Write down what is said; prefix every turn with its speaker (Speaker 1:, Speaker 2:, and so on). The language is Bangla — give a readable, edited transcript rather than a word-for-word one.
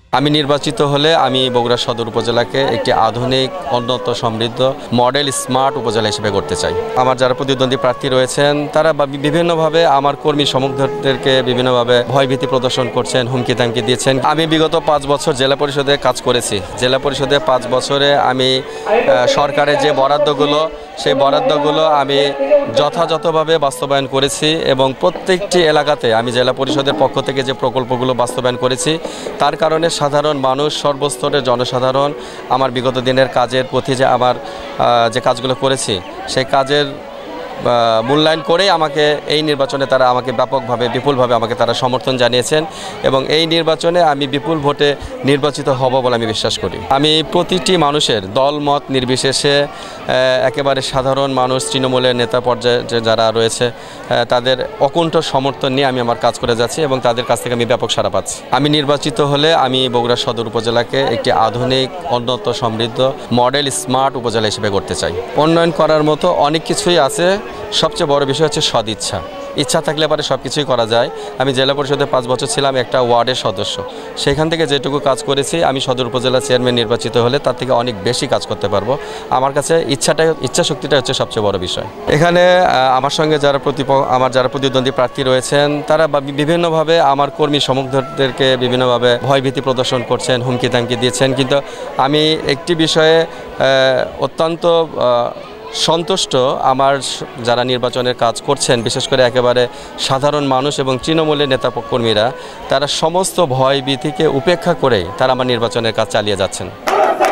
Speaker 1: আমি নির্বাচিত হলে আমি বগুড়া সদর উপজেলাকে একটি আধুনিক, উন্নত, সমৃদ্ধ, মডেল স্মার্ট উপজেলা হিসেবে করতে চাই। আমার যারা প্রতিদ্বন্দ্বী প্রার্থী রয়েছেন তারা বিভিন্নভাবে আমার কর্মী সমর্থকদেরকে বিভিন্নভাবে ভয়ভীতি প্রদর্শন করছেন, হুমকি তামকি দিয়েছেন। আমি বিগত 5 বছর জেলা পরিষদে কাজ করেছি। জেলা পরিষদে 5 বছরে আমি সরকারের যে বরাদ্দগুলো, সেই বরাদ্দগুলো আমি যথাযথভাবে বাস্তবায়ন করেছি এবং প্রত্যেকটি এলাকাতে আমি জেলা পরিষদের পক্ষ থেকে যে প্রকল্পগুলো বাস্তবায়ন করেছি তার কারণে সাধারণ মানুষ, সর্বস্তরের জনসাধারণ আমার বিগত দিনের কাজের প্রতি যে কাজগুলো করেছি সেই কাজের মূল্যায়ন করেই আমাকে এই নির্বাচনে তারা আমাকে ব্যাপকভাবে, বিপুলভাবে আমাকে তারা সমর্থন জানিয়েছেন এবং এই নির্বাচনে আমি বিপুল ভোটে নির্বাচিত হব বলে আমি বিশ্বাস করি। আমি প্রতিটি মানুষের দলমত নির্বিশেষে একেবারে সাধারণ মানুষ, তৃণমূলের নেতা পর্যায়ে যারা রয়েছে তাদের অকুণ্ঠ সমর্থন নিয়ে আমি আমার কাজ করে যাচ্ছি এবং তাদের কাছ থেকে আমি ব্যাপক সাড়া পাচ্ছি। আমি নির্বাচিত হলে আমি বগুড়া সদর উপজেলাকে একটি আধুনিক, উন্নত, সমৃদ্ধ, মডেল স্মার্ট উপজেলা হিসেবে করতে চাই। উন্নয়ন করার মতো অনেক কিছুই আছে, সবচেয়ে বড় বিষয় হচ্ছে সদিচ্ছা। ইচ্ছা থাকলে পরে সব কিছুই করা যায়। আমি জেলা পরিষদে 5 বছর ছিলাম একটা ওয়ার্ডের সদস্য। সেখান থেকে যেটুকু কাজ করেছি আমি সদর উপজেলা চেয়ারম্যান নির্বাচিত হলে তার থেকে অনেক বেশি কাজ করতে পারবো। আমার কাছে ইচ্ছা শক্তিটা হচ্ছে সবচেয়ে বড় বিষয়। এখানে আমার সঙ্গে যারা প্রতিদ্বন্দ্বী প্রার্থী রয়েছেন তারা বিভিন্নভাবে আমার কর্মী সমর্থকদেরকে বিভিন্নভাবে ভয়ভীতি প্রদর্শন করছেন, হুমকি তামকি দিয়েছেন। কিন্তু আমি একটি বিষয়ে অত্যন্ত সন্তুষ্ট, আমার যারা নির্বাচনের কাজ করছেন, বিশেষ করে একেবারে সাধারণ মানুষ এবং তৃণমূলের নেতা কর্মীরা, তারা সমস্ত ভয় ভীতিকে উপেক্ষা করেই তারা আমার নির্বাচনের কাজ চালিয়ে যাচ্ছেন।